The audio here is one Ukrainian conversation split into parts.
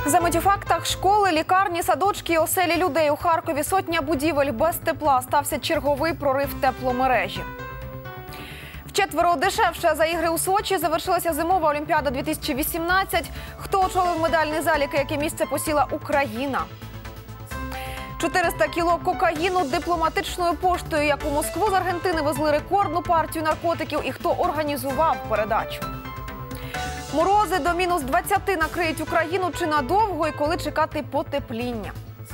Замить у фактах: школи, лікарні, садочки і оселі людей. У Харкові сотня будівель без тепла. Стався черговий прорив тепломережі. Вчетверо дешевше за ігри у Сочі завершилася зимова Олімпіада 2018. Хто очолив медальний залік і яке місце посіла Україна? 400 кіло кокаїну дипломатичною поштою. Як у Москву з Аргентини везли рекордну партію наркотиків і хто організував передачу? Морози до мінус 20 накриють Україну чи надовго і коли чекати потепління?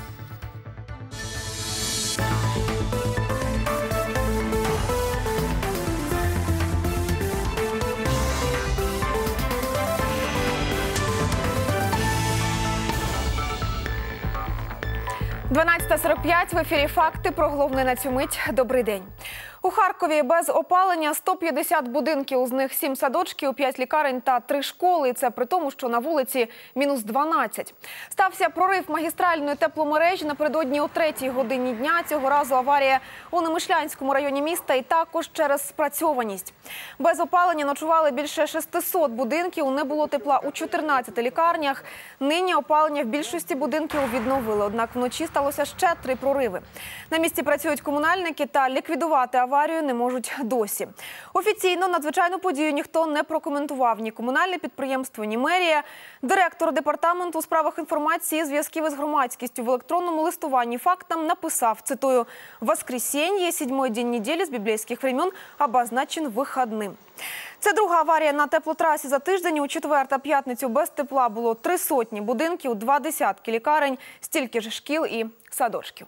– 12:45 в ефірі «Факти». Про головне на цю мить. Добрий день. У Харкові без опалення 150 будинків, з них 7 садочків, 5 лікарень та 3 школи. І це при тому, що на вулиці мінус 12. Стався прорив магістральної тепломережі напередодні о 3-й годині дня. Цього разу аварія у Немишлянському районі міста і також через спрацьованість. Без опалення ночували більше 600 будинків, не було тепла у 14 лікарнях. Нині опалення в більшості будинків відновили, однак вночі сталося ще 3 прориви. На місці працюють комунальники та ліквідувати аварію не можуть досі. Офіційно надзвичайну подію ніхто не прокоментував. Ні комунальне підприємство, ні мерія. Директор департаменту у справах інформації і зв'язків із громадськістю в електронному листуванні «Фактам» написав, цитую, «Воскресенье, 7-й день недели с библейских времен, обозначен выходным». Це друга аварія на теплотрасі за тиждень. У четвер та п'ятницю без тепла було 300 будинків, 20 лікарень, стільки ж шкіл і садочків.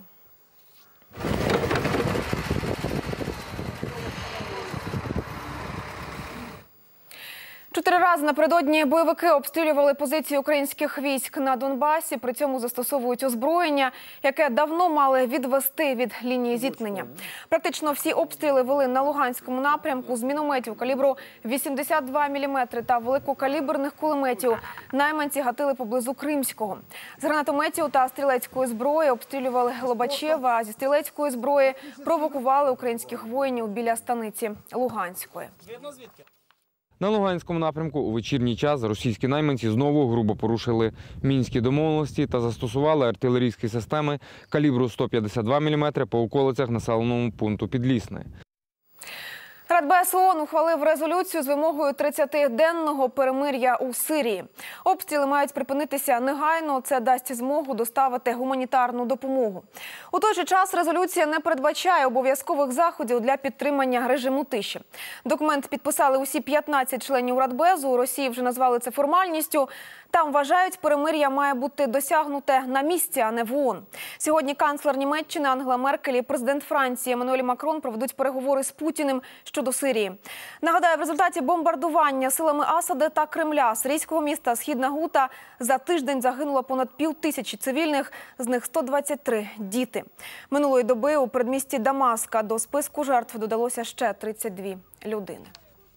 Чотири рази напередодні бойовики обстрілювали позиції українських військ на Донбасі. При цьому застосовують озброєння, яке давно мали відвести від лінії зіткнення. Практично всі обстріли вели на Луганському напрямку з мінометів калібру 82 мм та великокаліберних кулеметів. Найманці гатили поблизу Кримського. З гранатометів та стрілецької зброї обстрілювали Лобачева, а зі стрілецької зброї провокували українських воїнів біля станиці Луганської. На Луганському напрямку у вечірній час російські найманці знову грубо порушили мінські домовленості та застосували артилерійські системи калібру 152 мм по околицях населеного пункту Підлісне. Радбез ООН ухвалив резолюцію з вимогою 30-денного перемир'я у Сирії. Обстріли мають припинитися негайно, це дасть змогу доставити гуманітарну допомогу. У той же час резолюція не передбачає обов'язкових заходів для підтримання режиму тиші. Документ підписали усі 15 членів Радбезу, у Росії вже назвали це формальністю. Там вважають, перемир'я має бути досягнуте на місці, а не в ООН. Сьогодні канцлер Німеччини Ангела Меркель і президент Франції Еммануель Макрон проведуть переговори з Путіним щодо Сирії. Нагадаю, в результаті бомбардування силами Асада та Кремля сирійського міста Східна Гута за тиждень загинуло понад 5000 цивільних, з них 123 – діти. Минулої доби у передмісті Дамаска до списку жертв додалося ще 32 людини.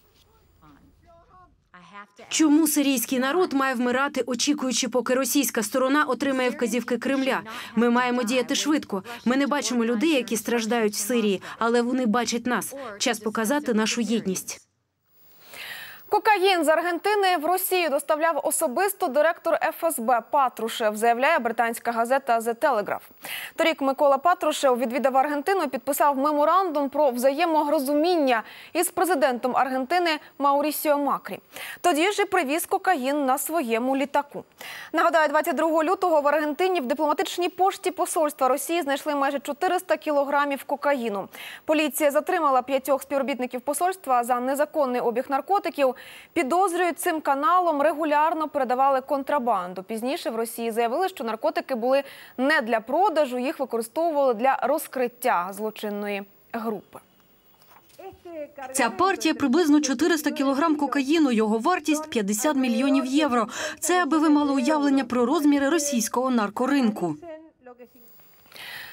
Чому сирійський народ має вмирати, очікуючи, поки російська сторона отримає вказівки Кремля? Ми маємо діяти швидко. Ми не бачимо людей, які страждають в Сирії, але вони бачать нас. Час показати нашу єдність. Кокаїн з Аргентини в Росію доставляв особисто директор ФСБ Патрушев, заявляє британська газета The Telegraph. Торік Микола Патрушев відвідав Аргентину і підписав меморандум про взаєморозуміння із президентом Аргентини Маурісіо Макрі. Тоді ж і привіз кокаїн на своєму літаку. Нагадаю, 22 лютого в Аргентині в дипломатичній пошті посольства Росії знайшли майже 400 кілограмів кокаїну. Поліція затримала 5 співробітників посольства за незаконний обіг наркотиків. Підозрюють, цим каналом регулярно передавали контрабанду. Пізніше в Росії заявили, що наркотики були не для продажу, їх використовували для розкриття злочинної групи. Ця партія приблизно 400 кілограм кокаїну, його вартість – 50 мільйонів євро. Це, аби ви мали уявлення про розміри російського наркоринку.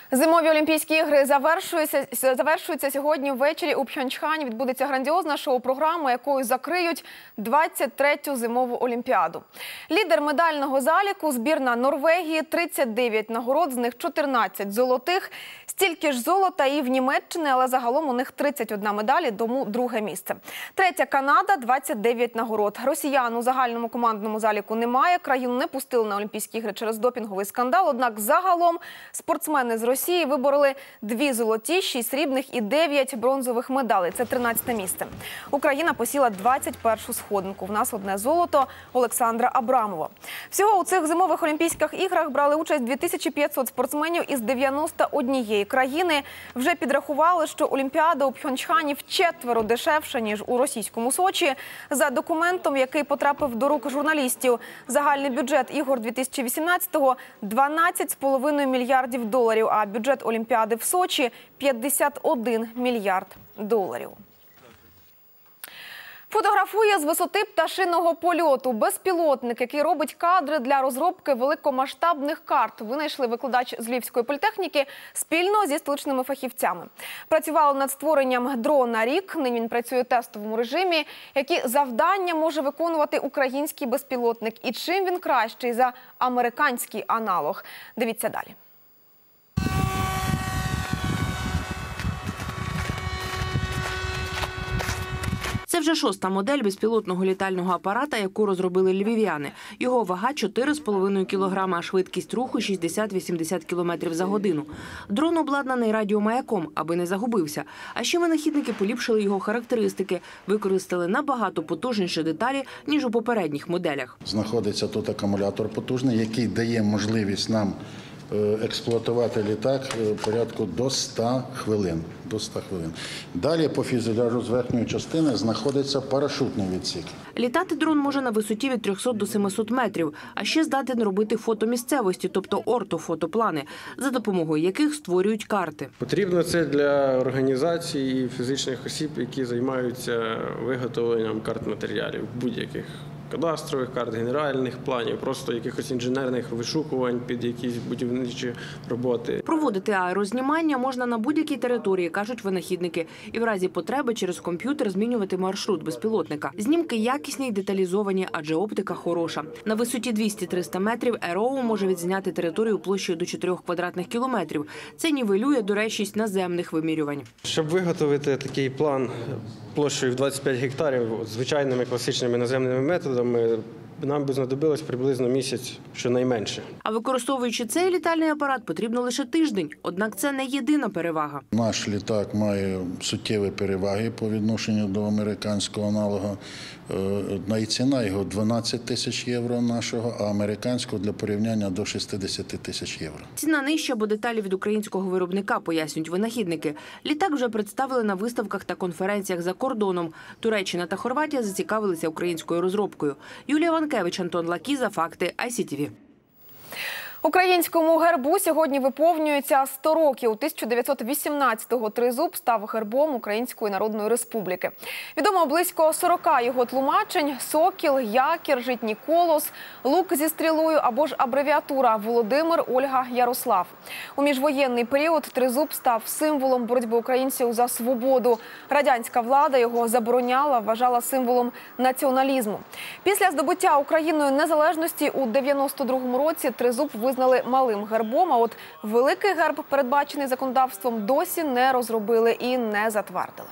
Зимові Олімпійські ігри завершуються сьогодні ввечері у Пхьончхані. Відбудеться грандіозна шоу-програма, якою закриють 23-ю зимову Олімпіаду. Лідер медального заліку – збірна Норвегії, 39 нагород, з них 14 золотих. Стільки ж золота і в Німеччині, але загалом у них 31 медалі, тому друге місце. Третя – Канада, 29 нагород. Росіян у загальному командному заліку немає. Країну не пустили на Олімпійські ігри через допінговий скандал. Однак загалом спортсмени з Росії вибороли 2 золоті, 6 срібних і 9 бронзових медалей. Це 13-те місце. Україна посіла 21-шу сходинку. В нас одне золото Олександра Абрамова. Всього у цих зимових Олімпійських іграх брали участь 2500 спортсменів із 91 країни. Вже підрахували, що Олімпіада у Пхьончхані вчетверо дешевша, ніж у російському Сочі. За документом, який потрапив до рук журналістів, загальний бюджет ігор 2018-го – 12,5 мільярдів доларів, а бюджет Олімпіади в Сочі – 51 мільярд доларів. Фотографує з висоти пташиного польоту. Безпілотник, який робить кадри для розробки великомасштабних карт, винайшли викладач з Львівської політехніки спільно зі столичними фахівцями. Працювали над створенням дрона рік. Нині він працює в тестовому режимі. Які завдання може виконувати український безпілотник і чим він кращий за американський аналог? Дивіться далі. Це вже 6-та модель безпілотного літального апарата, яку розробили львів'яни. Його вага – 4,5 кілограма, а швидкість руху – 60-80 кілометрів за годину. Дрон обладнаний радіомаяком, аби не загубився. А ще винахідники поліпшили його характеристики, використали набагато потужніші деталі, ніж у попередніх моделях. Знаходиться тут акумулятор потужний, який дає можливість нам експлуатувати літак порядку до 100 хвилин. Далі по фюзеляжу з верхньої частини знаходиться парашутний відсік. Літати дрон може на висоті від 300 до 700 метрів, а ще здатен робити фото місцевості, тобто ортофотоплани, за допомогою яких створюють карти. Потрібно це для організацій і фізичних осіб, які займаються виготовленням карт матеріалів, будь-яких кадастрових карт, генеральних планів, просто якихось інженерних вишукувань під якісь будівничі роботи. Проводити аерознімання можна на будь-якій території, кажуть винахідники, і в разі потреби через комп'ютер змінювати маршрут безпілотника. Знімки якісні й деталізовані, адже оптика хороша. На висоті 200-300 метрів ЕРОУ може відзняти територію площею до 4 квадратних кілометрів. Це нівелює доречність наземних вимірювань. Щоб виготовити такий план площею в 25 гектарів звичайними класичними наземними методами, нам би знадобилось приблизно місяць щонайменше. А використовуючи цей літальний апарат, потрібно лише тиждень. Однак це не єдина перевага. Наш літак має суттєві переваги по відношенню до американського аналогу. Ціна його 12 тисяч євро нашого, а американського для порівняння до 60 тисяч євро. Ціна нижча, бо деталі від українського виробника, пояснюють винахідники. Літак вже представили на виставках та конференціях за кордоном. Туреччина та Хорватія зацікавилися українською розробкою. Юлія Ванкевич, Антон Лакіза, факти ICTV. Українському гербу сьогодні виповнюється 100 років. 1918-го тризуб став гербом Української Народної Республіки. Відомо близько 40 його тлумачень – сокіл, якір, житній колос, лук зі стрілою або ж абревіатура «Володимир, Ольга, Ярослав». У міжвоєнний період тризуб став символом боротьби українців за свободу. Радянська влада його забороняла, вважала символом націоналізму. Після здобуття Україною незалежності у 92-му році тризуб визнали малим гербом, а от великий герб, передбачений законодавством, досі не розробили і не затвердили.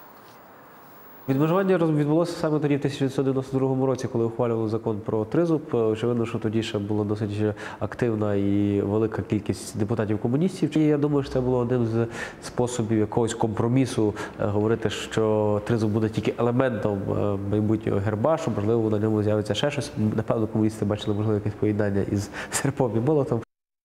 Відмежування відбулося саме тоді, в 1992 році, коли ухвалювали закон про тризуб. Очевидно, що тоді ще була досить активна і велика кількість депутатів-комуністів. І я думаю, що це було одним з способів якогось компромісу говорити, що тризуб буде тільки елементом майбутнього герба, що, можливо, на ньому з'явиться ще щось. Напевно, комуністи бачили, можливо, якесь поєднання із серпом і молотом.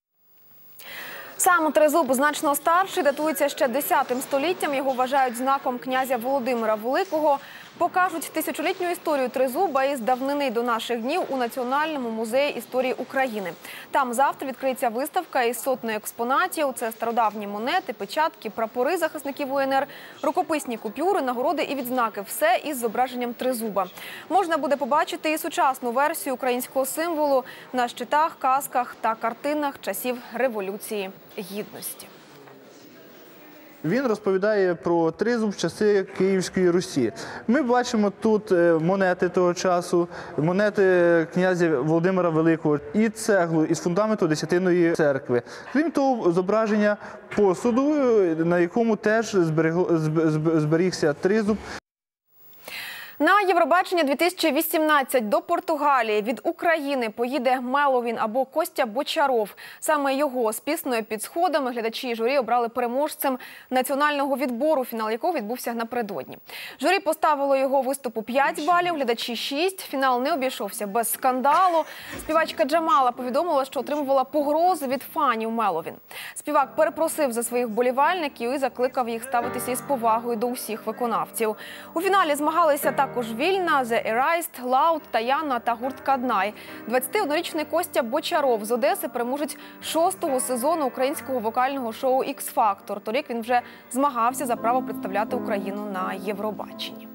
Сам тризуб значно старший, датується ще 10 століттям. Його вважають знаком князя Володимира Великого. Покажуть тисячолітню історію тризуба із давнини до наших днів у Національному музеї історії України. Там завтра відкриється виставка із сотнею експонатів. Це стародавні монети, печатки, прапори захисників УНР, рукописні купюри, нагороди і відзнаки. Все із зображенням тризуба. Можна буде побачити і сучасну версію українського символу на щитах, касках та картинах часів Революції Гідності. Він розповідає про тризуб в часи Київської Русі. Ми бачимо тут монети того часу, монети князя Володимира Великого і цеглу із фундаменту Десятинної церкви. Крім того, зображення посуду, на якому теж зберігся тризуб. На Євробачення 2018 до Португалії від України поїде Меловін або Костя Бочаров. Саме його з піснею «Під сходами» глядачі і журі обрали переможцем національного відбору, фінал якого відбувся напередодні. Журі поставило його виступу 5 балів, глядачі 6. Фінал не обійшовся без скандалу. Співачка Джамала повідомила, що отримувала погрози від фанів Меловін. Співак перепросив за своїх вболівальників і закликав їх ставитися із повагою до усіх виконавців. У фіналі змагалися також Вільна, The Erased, Лаут, Таяна та гурт Каднай. 21-річний Костя Бочаров з Одеси переможець 6-го сезону українського вокального шоу «Ікс-Фактор». Торік він вже змагався за право представляти Україну на Євробаченні.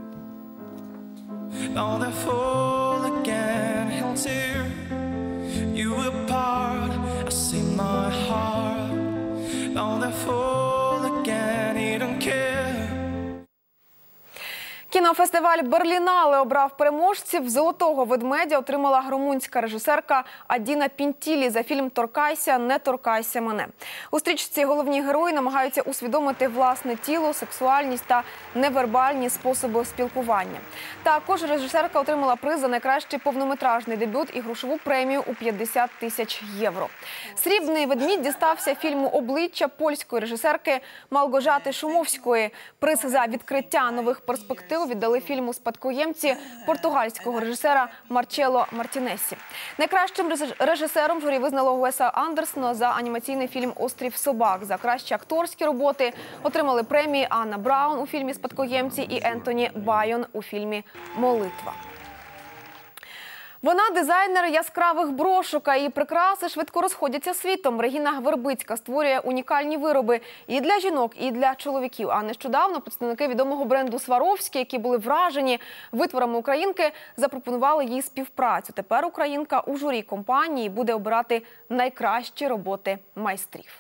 Кінофестиваль «Берлінале» обрав переможців. «Золотого ведмедя» отримала румунська режисерка Адіна Пінтілі за фільм «Торкайся, не торкайся мене». У стрічці головні герої намагаються усвідомити власне тіло, сексуальність та невербальні способи спілкування. Також режисерка отримала приз за найкращий повнометражний дебют і грошову премію у 50 тисяч євро. «Срібний ведмідь» дістався фільму «Обличчя» польської режисерки Малгожати Шумовської. Приз за відкриття нових перспектив віддали фільму «Спадкоємці» португальського режисера Марчело Мартінесі. Найкращим режисером журі визнало Уеса Андерсона за анімаційний фільм «Острів собак». За кращі акторські роботи отримали премії Анна Браун у фільмі «Спадкоємці» і Ентоні Байон у фільмі «Молитва». Вона дизайнер яскравих брошок, а її прикраси швидко розходяться світом. Регіна Вербицька створює унікальні вироби і для жінок, і для чоловіків. А нещодавно представники відомого бренду «Сваровські», які були вражені витворами українки, запропонували їй співпрацю. Тепер українка у журі компанії буде обирати найкращі роботи майстрів.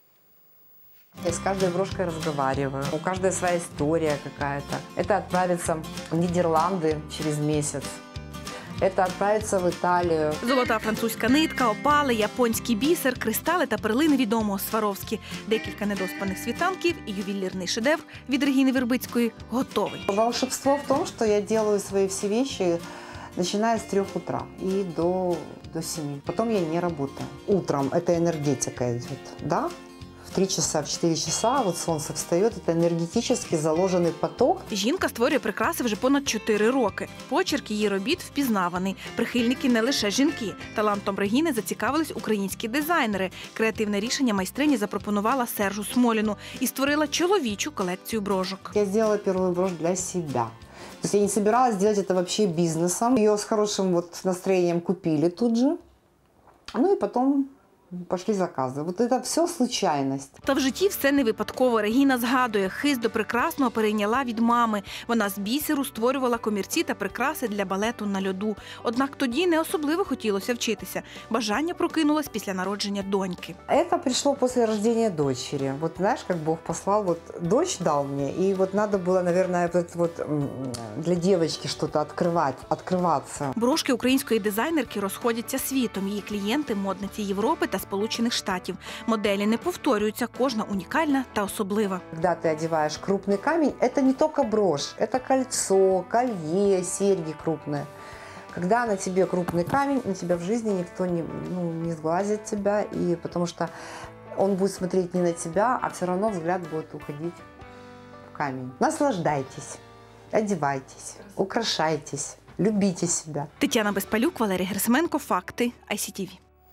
Я с каждой брошкой разговариваю. У каждой своя история какая-то. Это отправится в Нидерланды через месяц. Это отправиться в Італію. Золота французька нитка, опали, японський бісер, кристали та перлини відомого Сваровські. Декілька недоспаних світанків і ювелірний шедевр від Регіни Вербицької готовий. Волшебство в том, что я делаю свои все вещи, начиная с 3 утра и до 7. Потом я не работаю. Утром это энергетика идет, да? В 3 часа, в 4 часа, вот солнце встает, это энергетически заложенный поток. Жінка створює прикраси вже понад 4 роки. Почерк її робіт впізнаваний. Прихильники не лише жінки. Талантом Регіни зацікавились українські дизайнери. Креативне рішення майстрині запропонувала Сержу Смоліну і створила чоловічу колекцію брошок. Я сделала первую брошь для себя. То есть я не собиралась делать это вообще бизнесом. Ее с хорошим вот настроением купили тут же. Ну и потом пошли закази. Вот это все случайність. Та в житті все не випадково. Регіна згадує, хист до прекрасного перейняла від мами. Вона з бісеру створювала комірці та прикраси для балету на льоду. Однак тоді не особливо хотілося вчитися. Бажання прокинулось після народження доньки. Это пришло после рождения дочери. Вот знаешь, как Бог послал, вот дочь дал мне, и вот надо было, наверное, вот для девочки что-то открывать, открываться. Брошки української дизайнерки розходяться світом. Її клієнти – модниці Європи та Сполучених Штатів. Моделі не повторюються, кожна унікальна та особлива. Когда ты одеваешь крупный камень, это не только брошь, это кольцо, колье, серьги крупные. Когда на тебе крупный камень, на тебя в жизни никто не сглазит тебя, и потому что он будет смотреть не на тебя, а все равно взгляд будет уходить в камень. Наслаждайтесь, одевайтесь, украшайтесь, любите себя. Тетяна Безпалюк, Валерій Герасименко, Факти, ICTV.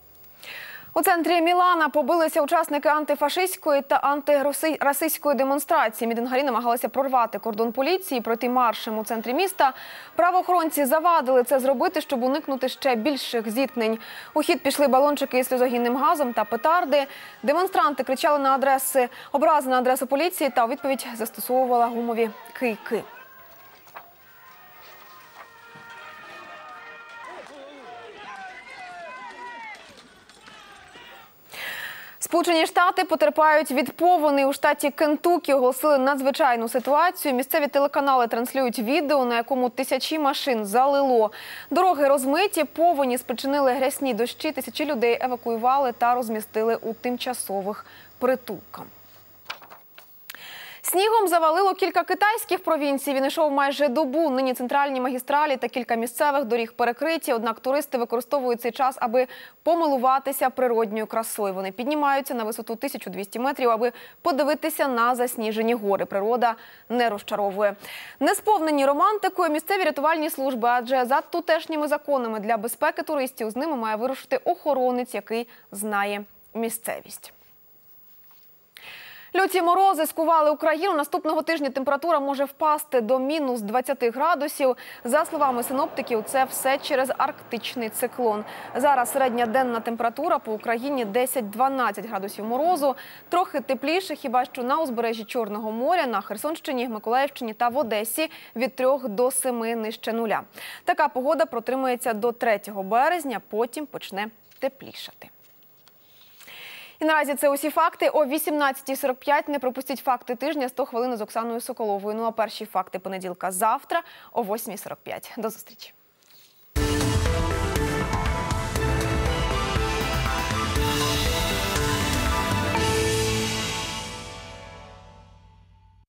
У центрі Мілана побилися учасники антифашистської та антирасистської демонстрації. Мітингарі намагалися прорвати кордон поліції і пройти маршем у центрі міста. Правоохоронці завадили це зробити, щоб уникнути ще більших зіткнень. У хід пішли балончики із сльозогінним газом та петарди. Демонстранти кричали на образи на адресу поліції та у відповідь застосовували гумові кийки. Сполучені Штати потерпають від повені. У штаті Кентукі оголосили надзвичайну ситуацію. Місцеві телеканали транслюють відео, на якому тисячі машин залило. Дороги розмиті, повені спричинили грязні дощі. Тисячі людей евакуювали та розмістили у тимчасових притулках. Снігом завалило кілька китайських провінцій. Він йшов майже добу. Нині центральні магістралі та кілька місцевих доріг перекриті. Однак туристи використовують цей час, аби помилуватися природньою красою. Вони піднімаються на висоту 1200 метрів, аби подивитися на засніжені гори. Природа не розчаровує. Не сповнені романтикою місцеві рятувальні служби, адже за тутешніми законами для безпеки туристів з ними має вирушити охоронець, який знає місцевість. Люті морози скували Україну. Наступного тижня температура може впасти до мінус 20 градусів. За словами синоптиків, це все через арктичний циклон. Зараз середня денна температура по Україні 10-12 градусів морозу. Трохи тепліше, хіба що на узбережжі Чорного моря, на Херсонщині, Миколаївщині та в Одесі від 3 до 7 нижче нуля. Така погода протримається до 3 березня, потім почне теплішати. І наразі це усі факти. О 18:45 не пропустіть факти тижня 100 хвилин з Оксаною Соколовою. Ну а перші факти понеділка завтра о 8:45. До зустрічі.